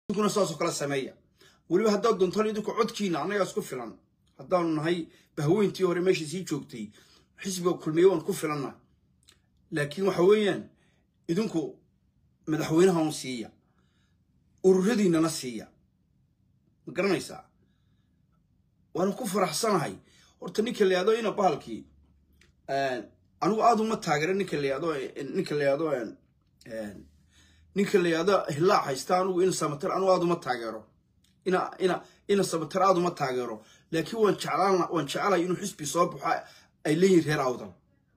كنا ساسو كلا سمية ولو هدا دونتان يدك عدكينا أنا يسكو فلان هدا نهاي بهوين تيوري ماشي سي شوكتي حسب كل ميون كفلنا لكن وحويا إذنكو مدحوينها نصية وردي نصية مقرنا يسا وأنا كفر أحسن هاي ورتنيك اللي هذا هنا بالكي أنا أدو ما تاجر نيك اللي هذا نيك اللي هذا هلا حيستانو إن سمتر أنا أدو ما تاجره إن سمتر أدو ما تاجره لكن وان شعلنا إنه حسب صوب أيلين غير عوضا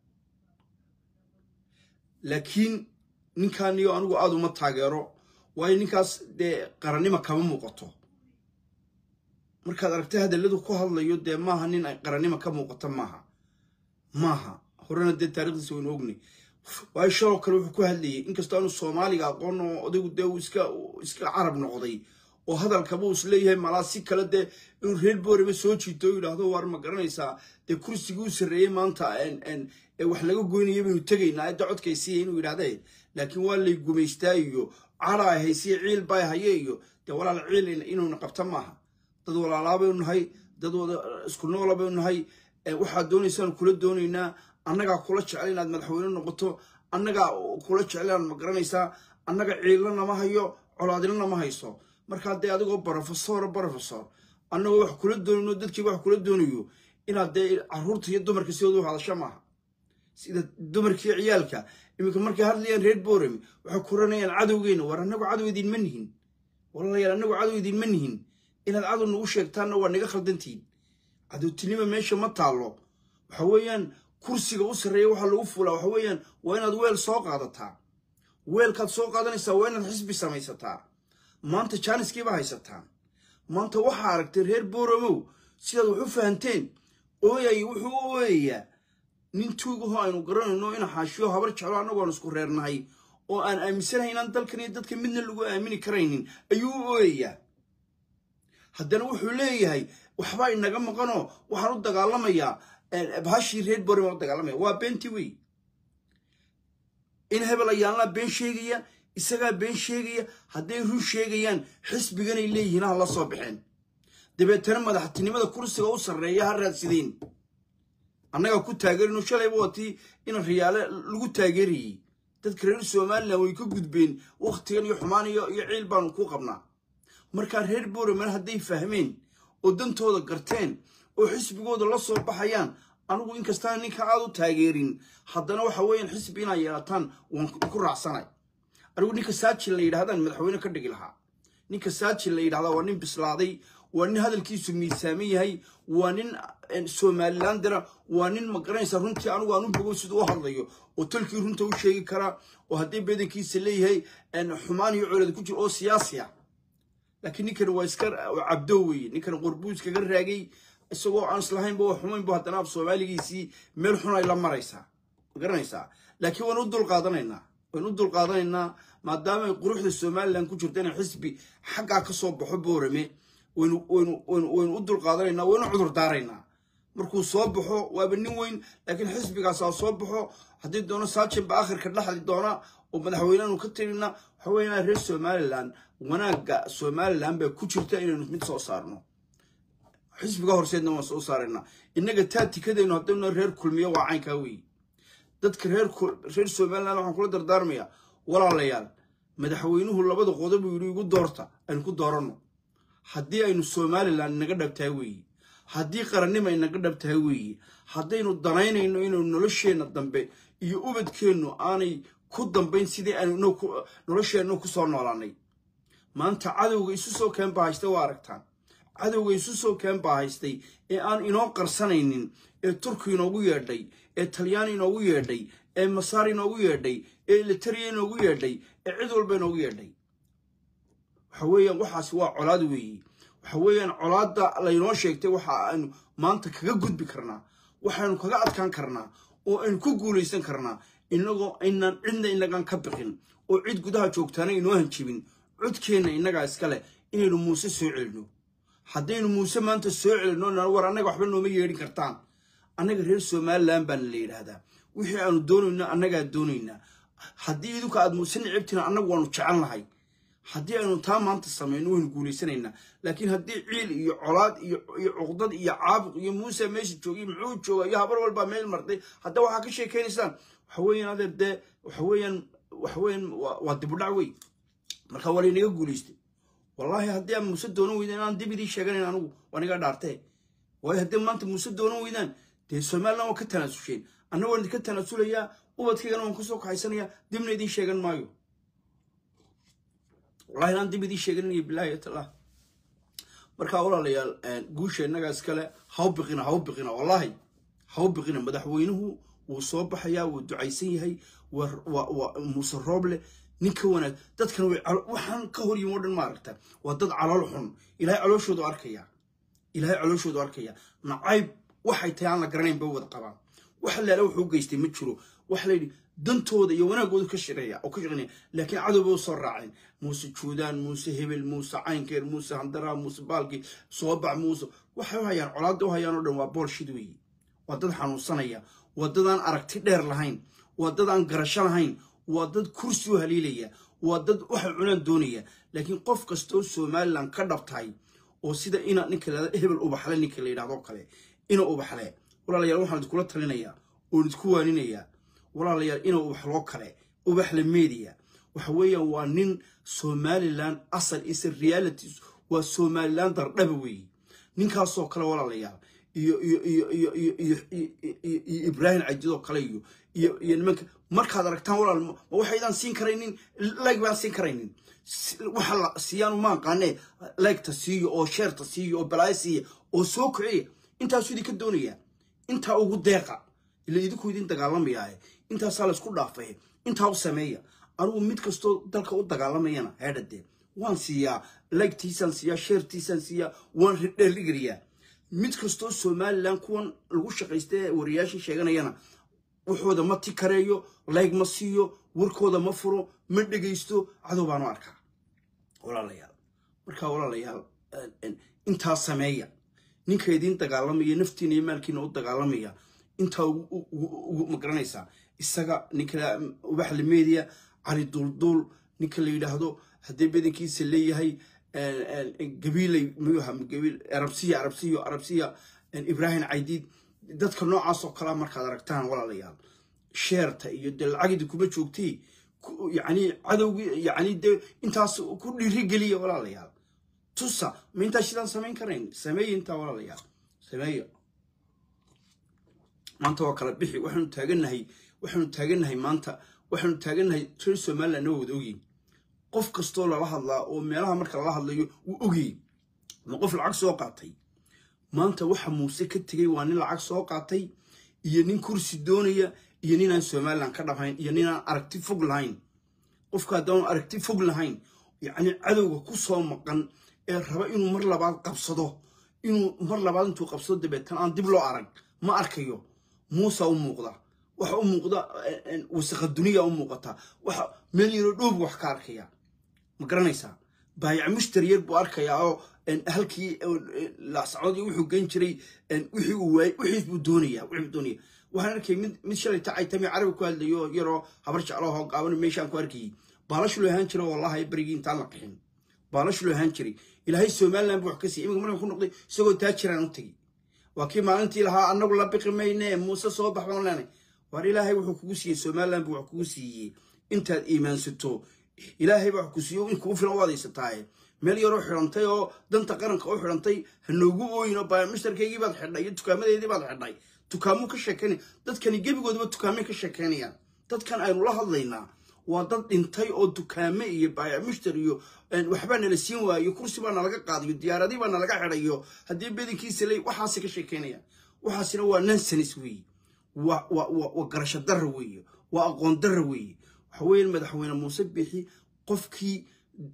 لكن نكان يو أنا أدو ما تاجره وين نكاس ده قرني ما كم مقطع مركز أركته هذا اللي دو كه الله يود ماها نين قرني ما كم مقطع ماها هورنا ده تاريخ سوين أغني وأشياء كلو حكوا هذي إنك استانوا الصومالي قانو ده إسكا عرب نقضي وهذا الكابوس ليه ملاسي كلا ده إنه هيل بوري مسوتشي توي هذا وار مقرن يسا ده كرسي جوس الرئي ما أنت إن وحلاقو جويني يبي يتجي نايد عد كيسين ويرادين لكن واللي جوم يستايو عرا هيسي عيل باي هيو ده ولا العيل إنه نقبت معها تدور على لابي إنه هاي تدور سكنوا لابي إنه هاي واحد دوني سان كل دونينا أنا كلش علينا مدحوين النقطة أنا كلش علينا مقرنيسا أنا عيلنا ما هيو علادنا ما هيصو مركز ده أدو بروفيسور أنا واحد كل دوني ندت كي واحد كل دونيو إن هذا عرورت يدو مركز يدو هذا شمعة سيد دو مركز عيالك يمكن مركز هذا ريد بورم واحد كورني العدو جينا ورنا عدو يدين منهن والله يا رنا عدو يدين منهن إن العدو نوشك تانا ورنا خلدنتين عدو تلميذ ماشي ما تعلو وحويان كرسي أسرة وحلو فولا وحويان وين أدويل سوق عادتها ويل كات سوق عادني سوين الحسب سميستها ما أنت شانس كيف هيستها ما أنت وحارك ترهير بورمو سيد وحفهنتين أويا يوحو أويا ننتوجه هاي نقرن إنه إنا حاشيو هبرت على أنا ونسكر هاي وأن أمسنا هنا ندل كني دتك من اللي أمين كرينين أيوه أويا هدنا وحولي هاي وحباي نجم قنو وحرد دجالما يا بهاشي ريد بوري دجالما وبنتي وي إن هبل يانا بين شيء إسقى بين شيء هدي هو شيء حس بيجنا اللي هنا الله صبحين دبتنا ما حتى نما كرسي أو سرية هالرسيدين أنا كنت تاجر إنه شلي بوتي إن الرجال لقوا تاجري تذكرين السومال لو يكون جد بين وقتين يحماني يعيل بانكو قبنا مركان ريد بوري من هدي فاهمين ودنتو ذكرتين وحس بيجود الله صبحيان أنا إن كستاني كعادو تاجرين حضنا وحوين حس بينا ياتان ونكون رعسنا أقول نيك ساتش اللي هذا المدحوين كردق لها نيك ساتش اللي هذا ونين بسلاضي ونين هذا الكيس ميسامي هاي ونين سومالندرا ونين مقرن سرنتي أنا وانو بقول سدوا هالضيو وتلك رنتو شيء كرا وهدي بدن كيس اللي هاي أن حماني يعلد كل أو سياسية لكن نيك الويسكر عبدوي نيك الغربوز كجر راجي السواء عن صلاحين بوا حمين بوا تناب سومالي جيسي ملحنا إلى مريسا مقرن يسا لكن ونود القاضينا ونود القاضينا ما دام قروح السومال لان كجرتنا حسبي حقا كصوب بحب ورمي ونود القاضينا ونعذر دارينا مركو صوبحو وابنين وين لكن حسبي قاصا صوبحو حديد دونا ساتشن باخر كدلح دونا ومدحوينان وكترينا حوينا رير سوماليلاند وناغا سوماليلاند با كجرتا inaynu mid soo saarno xisbiga horseedna waan soo saarayna inaga taatikadaynu hadaynu reer kulmiyo waa caynka weey dadka reer Soomaaliland waxaan kula dardaarmaya walaalayaal madaxweynuhu labada qodob uu igu doorta aan ku doorano hadii aynu Soomaaliland naga dhabtay weey hadii qarannimo ay naga dhabtay weey hadaynu danaynayno inuu nolosheena dambe iyo ubadkeenu aanay ku dambeyn sidii aanu nolosheena ku soo noolaanay maanta cadawga isu soo keen baahaysta waa aragtaan cadawga isu soo keen baahaystay ee aan inoo qarsanaynin ee Turki inoogu yeedhay ee Talyaani inoogu yeedhay ee Masar inoogu yeedhay ee Eritrea inoogu yeedhay ee cid walba inoogu yeedhay waxa weeyaan waxaas waa colaad weeye waxa weeyaan colaadda la inoo sheegtay waxa aanu maanta kaga gudbi karnaa waxaanu kaga adkaan karnaa oo aan ku guuleysan karnaa inagoo inaan cidna inagaan ka bixin oo cid gudaha joogtaana inoo hanjibin codkeena inaga iska leh inaynu Muuse soo celino haddaynu Muuse maanta soo celino war anaga waxba nooma yeedhin kartaan anaga reer Soomaaliland baan la yiraahdaa wixii aanu doonayna anaga doonayna haddii idinku aad Muuse nicibtina anagu waanu jecelnahay haddii aynu taa maanta samayno waynu guulaysanayna laakiin haddii ciil iyo colaad iyo cuqdad iyo caabuq iyo muuse meesha joogay muxuu joogaa iyo habar walba meel martay hadda waxaa ka sheekaynaysaan waxa weeyaan adeer dee waxa weeyaan waa dib u dhac wey marka waa laynaga guulaystay wallahi haddii aan muuse doonan weydaan inaan dib idii sheeganayn anigu waan iga dhaartee waayo haddii maanta muuse doonan weydaan dee somaliland waa ka tanaasusheen anna waan idinka tanaasulayaa ubadkaygana waan kusoo kaxaysanayaa dibna idiin sheegan maayo wallahi inaan dib idiin sheeganinayo bilaahi taala marka walaalayaal guusha innaga iskale ha u biqina wallahi ha u biqina madaxweynuhu wuu soo baxayaa wuu ducaysan yahay waa muuse rooble ninka wanaag dadkan waxaan ka hor yimi oo dhan ma aragta waa dad calool xun ilaahay calooshoodu arkaya nacayb waxay tahay aan la garanayn ba wada qabaan waxa leela wuxuu geystay ma jiro waxa la yidhi dantooda iyo wanaagooda ka shaqeeya laakiin cadowba u soo raaceen muuse juudaan muuse hebel muuse caynkeer muuse handara muuse baalki soobac muuse waxay u hayaan colaadda u hayaan oo dhan waa boolshid weeye waa dad xanuunsanaya waa dad aan aragti dheer lahayn waa dad aan garasho lahayn waa dad kursi u haliilaya waa dad waxay cunaan doonaya laakiin qof kastoo somaliland ka dhabtahay oo sida ina ninka la hebel ubaxle ninka la yidhaahdo kale ina ubaxle walaalayaal waxaan idinkula talinayaa oo idinku waaninayaa walaalayaal ina ubax loo kale ubaxle media waxa weeyaan waa nin somaliland asal is reality waa somaliland dardhaba weeye ninkaasoo kale walaalayaal iyo ibrahim cajidoo kale iyo nimanka markaad aragtaan walaal ma waxaydaan siin karaynin like baan siin karaynin waxa la siiyaan ma aqaanee like-ta siiyo oo share-ta siiyo oo balaayo siiyo oo soo kiciya intaasuu idinka doonaya intaa ugu deeqa ila idinku idin dagaalamaya intaasaa la isku dhaafay intaa u sameeya anigu mid kastoo dalka u dagaalamayana heedhade waan siiyaa like-tiisaan siiyaa share-tiisaan siiyaa waan dheeligeliyaa mid kastoo somaliland kuwan lagu shaqaystay wariyaasha sheeganayana wuxuuda ma tikareeyo like ma siiyo warkooda ma furo ma dhegaysto cadow baan u arkaa walaalayaal marka walaalayaal intaa sameeya ninka idin dagaalamaya naftiina iyo maalkiina u dagaalamaya intaa ugu magaranaysaa isaga ninka ubaxle media cali duulduul ninka la yidhaahdo haddii badankiisa leeyahay gabiilay muyuha gabiil arabsiya ibrahim caydiid dadka noocaas oo kala markaad aragtaan walaalayaal sheerta iyo de lacagdi kuma joogtay yani cadowgii yani de intaas ku dhiirigeliya walaalayaal tusa ma intaa sidaan samayn karayn sameeya intaa walaalayaal sameeya maanta waa kala bixi waxaanu taagannahay maanta waxaanu taagannahay reer somaliland oo wada ogyihin qof kastoo lala hadlaa oo meelaha marka lala hadlayo wuu ogayey ma qof lacag soo qaatay maanta waxa muuse ka tegay waa nin lacag soo qaatay iyo nin kursi doonaya iyo nin aan somaliland ka dhabhayn iyo nin aan aragti fog lahayn qofka haddaan aragti fog lahayn yacni cadowga ku soo maqan ee raba inuu mar labaad qabsado intuu qabsado dabeetan aan dib loo arag ma arkayo muuse u muuqda waxa u muuqda wasakha duniya u muuqata waxa meel yaro dhoob wax ka arkaya ma garanaysaa baayac mushtari yar buu arkayaa oo halkii laascoodii wuxuu gan jiray wixii uu waayay wixii buu doonaya waxaan arkay mid shalay tacay tami carabi ku hadlayo yaroo habar jeclo oo qaaban meeshaan ku arkay baalashu loo ahaan jiray wallahi barigi intaan la qixin baalashu loo ahaan jiray ilaahay somaliland buu wax ka siiyay iminka markaan ku noqday isagoo taajiraan u tagay waa kii maalintii lahaa annagu la biqi mayne muuse soo bax baan leenay war ilaahay wuxuu kugu siiyey somaliland buu wax kugu siiyey intaad iimaansato ilaahay baa wax ku siiyo in kugu filan waadaysataaye meel yaroo xidhantay oo danta qaranka u xidhantay ha noogu ooyino baamishtarkaygii baad xidhay iyo dukaamadeedii baad xidhay dukaamuu ka sheekaynaya dadkani gebigoodaba dukaamay ka sheekaynayaan dadkan aynu la hadlaynaa waa dad dhintay oo dukaame iyo baayamishtar iyo waxbaa nala siin waayo kursi baa nalaga qaadayo diyaaradii baa nalaga xidhayo haddii badankiisa ley waxaasi ka sheekaynayaan waxaasina waa nonsense weeye waa garasho darra weeye waa aqoon darra weeye waxa weeye madaxweyne muuse bixi qofkii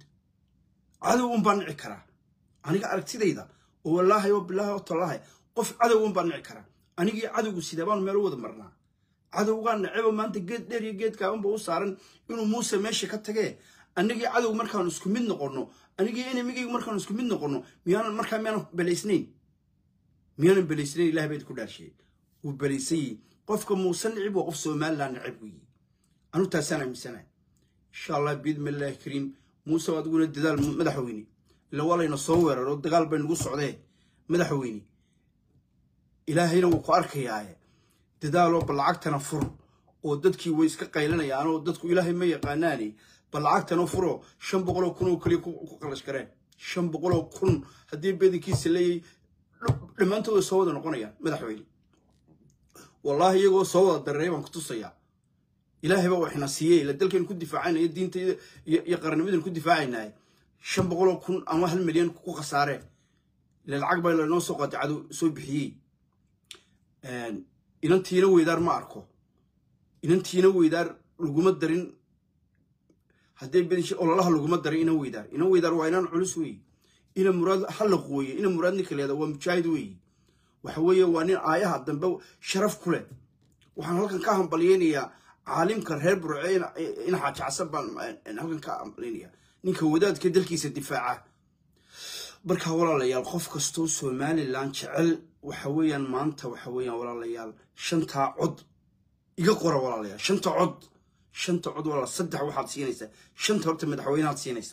cadow un baa nici karaa aniga aragtidayda oo wallaahi oo bilaahi oo tallaahi qof cadow un baa nici karaa anigii cadowgu sidee baan meel u wada marnaa cadowgaan nacebo maanta geed dheer iyo geed gaaban ba u saaran inuu muuse meesha ka tagee anigii cadow markaanu isku mid noqono anigii enamigaygu markaanu isku mid noqono miyaanan belaysnayn ilaah bayd ku dhaashay wuu belaysan yihi qofka muuse nicib waa qof somaliland nicib weeye anu taasaan aaminsanahay insha allah biidmi illaahi kariim موسى وادقول الدجال مدحويني إلا والله نصور رد دجال بين قص عليه مدحويني إلهينا وقارك يا دجال بالعكت نفر ودتكي ويسك قيلنا يا أنا ودتكو إلهي ما يقاناني بالعكت نفره شن بقولوا كنوا كلي كقلش كره شن بقولوا كن هدي بدي كيس اللي لما أنتوا صوّدوا نقولنا مدحويني والله يجوا صوّد الرئيب كتصيّا إلهي بقى إحنا سيء لدلك إن كنت دفاعنا الدين يقرن مدن كنت دفاعنا شن بقولوا كن أما هالمليون كو خسارة للعقبة اللي نوصل قد عدو سوي بحيي إن أنت ينوي دار ما أركو إن أنت ينوي دار لقمة دارين هدي بنش الله لقمة دارين ينوي دار وعينان علوسوي إن مراد حل قوي إن مراد نكلي هذا ومشاهدوي وحويه وانين آيها الدنبو شرف كله وحنا هلكن كاهم بليانيا عالم كرهير برعين إن حاج عصبا إن هلكن كاهم بليانيا نيك وداد كدلكيس الدفاع بركة ولا ليال خوف كستو سومالي لان شعل وحويا مانتا وحويا ولا ليال شنتا عد يقرا ولا ليال شنتا عد ولا صدح واحد سينيسا شنتا هرت مدحوينات سينيسا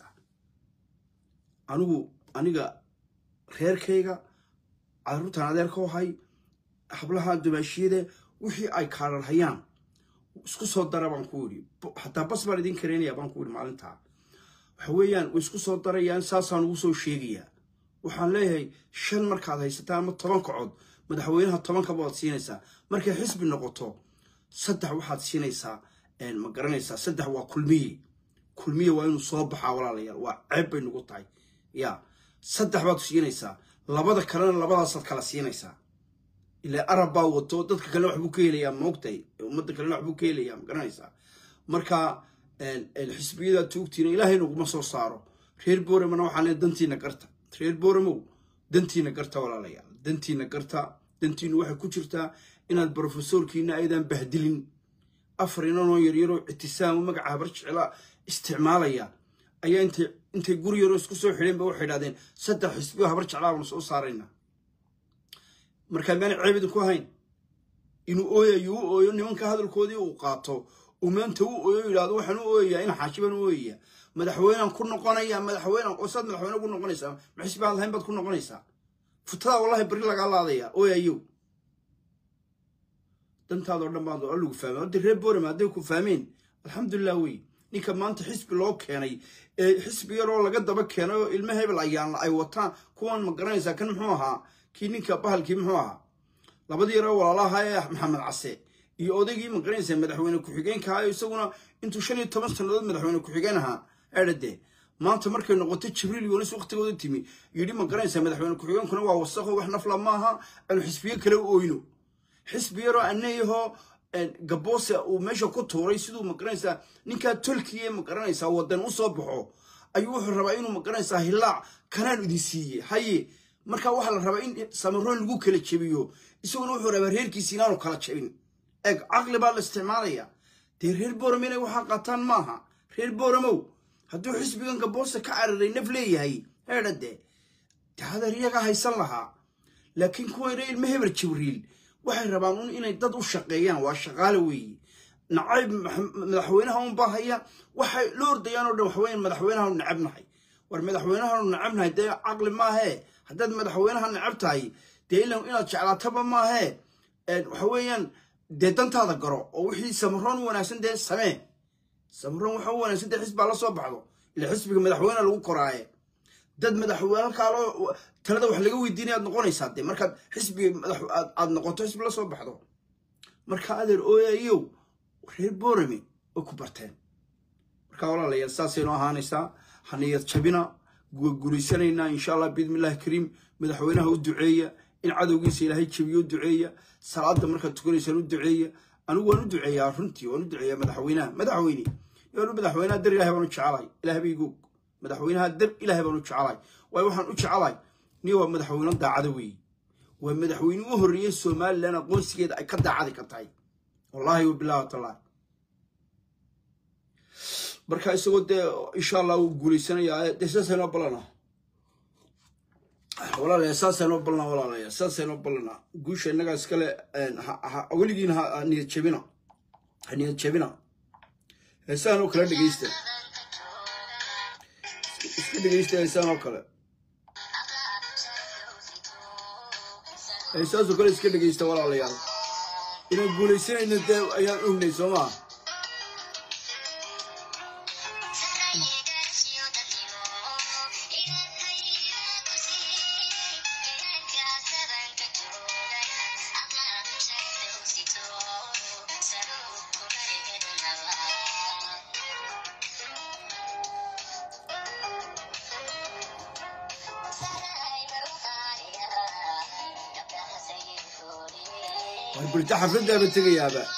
أنيقا خير كيغا عروتان adeerka waxay hablaha dumaashiyada wixii ay kaarar hayaan isku soo dara baan ku yiri hatta bas baan idin kareenaya baan ku yiri maalinta waxa weeyaan isku soo darayaan saasaan ugu soo sheegaya waxaan leeyahay shan markaad haysataan ama 10 kacod madaxweynaha 10 ka baad siinaysaa markay xisbi noqoto saddex waxaad siinaysaa ma garanaysaa saddex waa kulmiye waa inuu soo baxaa walaalayaal waa ceeb bay nagu tahay ya saddex baad siinaysaa labada kalena labadaas kala siinaysaa ilaa arab wato dadka kale wax buu ka helayaa moogtay umada kale wax buu ka helayaa garanaysaa marka xisbiyada tuugtiina ilaahay nagu soo saaro reer boorama waxaan dantiina garta reer booramo dantiina garta walaalayaal dantiina waxa ku jirtaa inaad professorkiina aydan bahdilin afrinano yaryaro itisaam magaca barjicila isticmaalaya ayaa intay guri yaro isku soo xidheen ba waxay yiraahdeen saddex xisbiyo habar jeclaabna soo saarayna marka meel ceebid ku hayn inuu ooyo nimanka hadalkoodii uu qaato oo maanta uu ooyo yiraahdo waxaan u ooyaa in xaajiban u ooyaa madaxweynahan ku noqonaya madaxweynahan qosad madaxweynaha ku noqonaysa ma xisbiga lahayn bad ku noqonaysa futada wallahi bari laga laadaya ooyayo dantaado dhammaan oo lagu fahmo hadii reer boorama hadii ku fahmeen alxamdulillah way ninka maanta xisbi loo keenay xisbi yaroo laga daba keenay oo ilmo hebel ayaan ay wataan kuwan ma garanaysaa kan muxuu ahaa kii ninka bahalkii muxuu ahaa labadii yaro walaalaha ee maxamed case iyo odaygii ma garanaysaa madaxweyne ku-xigeenka ah isaguna intuu 15 sanadood madaxweyne ku-xigeen ahaa eedade maanta markay noqotay jibriil yoonis waqtigooda timi yidhi ma garanaysaa madaxweyne ku-xigeenkuna waa wasaqo wax nafla maaha aan xisbiye kale u ooyno xisbi yaroo annayaho gaboose uu meesha ku tuuray siduu ma garanaysaa ninka Turkiye ma garanaysaa wadan u soo baxo ayuu wuxuu rabaa inuu ma garanaysaa hilaac kanaan idin siiyay haye marka waxa la rabaa in samaroon lagu kala jabiyo isaguna wuxuu rabaa reerkiisa inaanu kala jabin aqli baa la isticmaalaya reer booramo waxa qataan maaha reer booramo hadduu xisbigan gaboose ka cararay naf leeyahay eedade taada riyaga haysan lahaa laakiin kuwa ilmo hebel jibriil waxay rabaan inay dad u shaqeeyaan waa shaqaale weey nacayb madaxweynaha un baahaya waxay loordayaan oo dhan waxweyn madaxweynaha nacabnahay war madaxweynaha nacabnahay de aqli ma ahe hadad madaxweynaha nacabtahay de inaad jeclaataba ma ahe waxa weeyaan de dantaada garo oo wixii samroon wanaagsan de samee samroon waxa wanaagsan de xisbi la soo baxdo ila xisbiga madaxweynaha lagu koraaye dad madaxweynaha kaalo talada wax laga weydiinay noqonaysaa de marka xisbi aad noqoto xisbi la soo baxdo marka adeer ooyayo reer boorame oo ku barteen marka walaalayaal saasaynu ahaanaysaa haniyad jabina guulaysanayna insha Allah bismillaah kariim madaxweynaha u duceeya in cadowgiisa ilaahay jabiyo duceeya salaada marka tukanaysan u duceeya anigu waan u duceeyaa runtii waan u duceeyaa madaxweynaha dar ilaahay baan u jecelahay ilaahay biigu madaxweynaha dar ilaahay baan u jecelahay way waxaan u jecelahay ni waa madaxweyne daacad weey waa madaxweyne u horreeyay Soomaaliland aqoonsigeeda ay ka daacad ka tahay wallahi billahi ta'ala marka isagoo de insha Allah uu guulaysanaya deesaasana balana walaalayaal saasayno balana guusha inaga iskale weligiina niyad jabina heesaano kala dhageysta اسكت جيست إنسان وكله إنسان وكله اسكت جيست ولا عليال إنه يقول يصير إنه ده أيام أمني سما بريتا حفلة ده بتجي يا با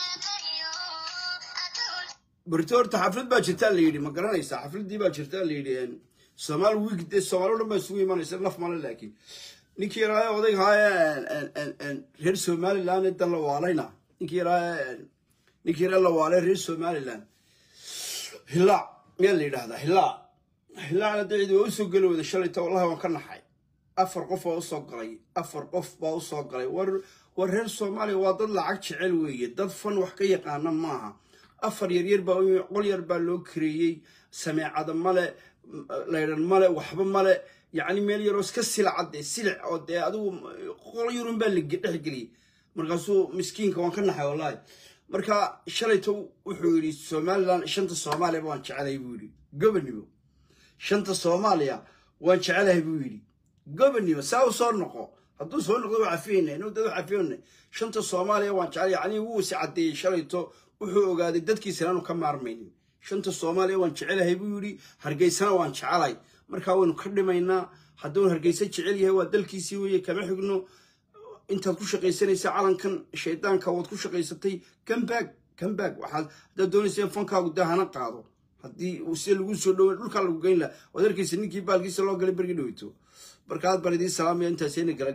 بريتور تحفلة باجرتها اللي يدي ما قرنا يسا حفلة دي باجرتها اللي يدي يعني سمال ويك ده سمالو لما يسوي ما يصير نف مال لكن نيكي راي وضيق هاي ان هيرسو مال لان انت لو علينا نيكي راي لو على هيرسو مال لان هلا يلي هذا هلا على دعيد وسوق له إذا شليته والله وكان حي أفر قف وصقري أفر قف وصقري ورهر الصومالي وضل عكش علوية دفن وحكي قانا معها أفر يرير بقول يربى له كريي سمع عدم ملا ليرن ملا وحب ملا يعني ميل يروس كسل عدي سلع عدي أدو قول يرون بالك إحقلي مرقصو مسكين كمان كان حي والله مركا شليته وحوري الصومالي شنت الصومالي وانش على يبوري قبل شنت الصومالية وانش على يبوري قبل ساو صار نقو هدو صار نقو عفينه إنه ده عفينه شنت الصومالية وانش على يعني هو سعدي شليته وحو قاعد دتكي سنانو كم عرمين شنت الصومالية وانش على يبوري هرجي سنة وانش علي مركا ونكرمينا هدول هرجي سجعليه هو دلكي سويه كم حقنه أنت كل شيء قيسني عالم كان شيطان كود كل شيء قيستي كم باك وحال ده دوني سين فنكا وده هنا قاضو هدي وسيل وسولو لو كان لو جين لا وذلك سنين كي بالكي سلو قال برجي دويتو بركات بردي سلام أنت سين